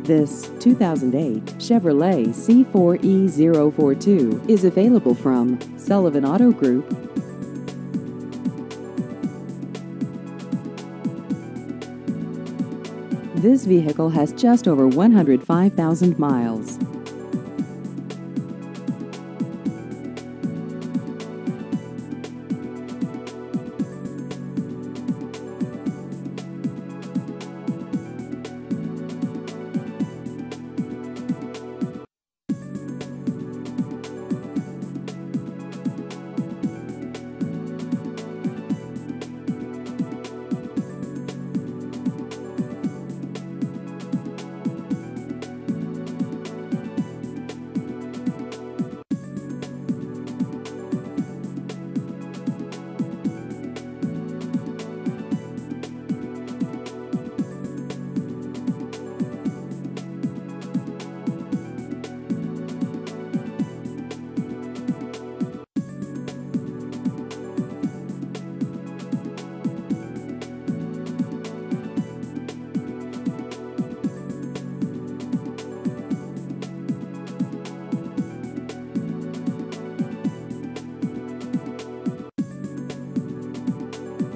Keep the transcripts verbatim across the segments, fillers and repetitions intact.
This two thousand eight Chevrolet C four E zero four two is available from Sullivan Auto Group. This vehicle has just over one hundred five thousand miles.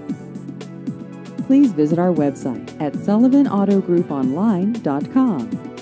Please visit our website at sullivan auto group online dot com.